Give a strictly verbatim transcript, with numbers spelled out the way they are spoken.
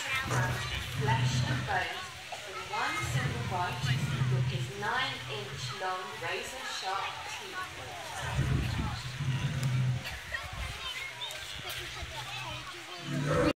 man of flesh and bones in one single bite with his nine-inch long razor-sharp teeth.